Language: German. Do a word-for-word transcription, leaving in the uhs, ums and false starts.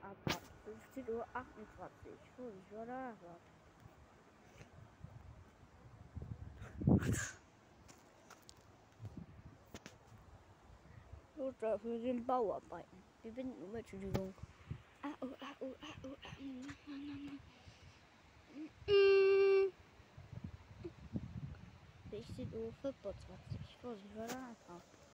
aber fünfzehn Uhr achtundzwanzig. Vorsicht, oder? Oder für den Bauarbeiten. Wir binden um, Entschuldigung. Ah, oh, ah, oh, ah, oh, ah, sechzehn Uhr fünfundzwanzig. Vorsicht, oder?